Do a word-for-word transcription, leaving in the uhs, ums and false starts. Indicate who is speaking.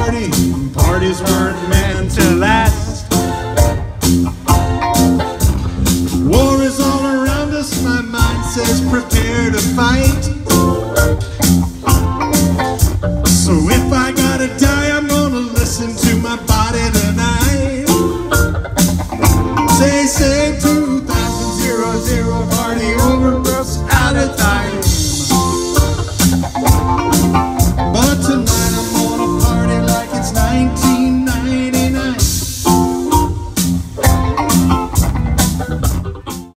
Speaker 1: party, parties weren't meant to last. War is all around us, my mind says prepare to fight.